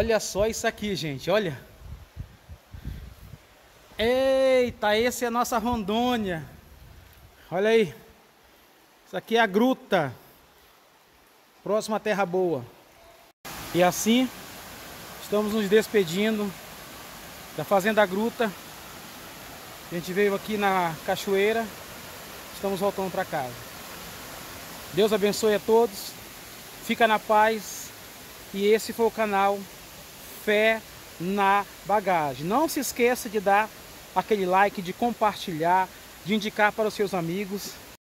Olha só isso aqui, gente, olha. Eita, esse é a nossa Rondônia. Olha aí. Isso aqui é a gruta. Próxima à Terra Boa. E assim, estamos nos despedindo da Fazenda Gruta. A gente veio aqui na cachoeira. Estamos voltando para casa. Deus abençoe a todos. Fica na paz. E esse foi o canal Fé na Bagagem. Não se esqueça de dar aquele like, de compartilhar, de indicar para os seus amigos.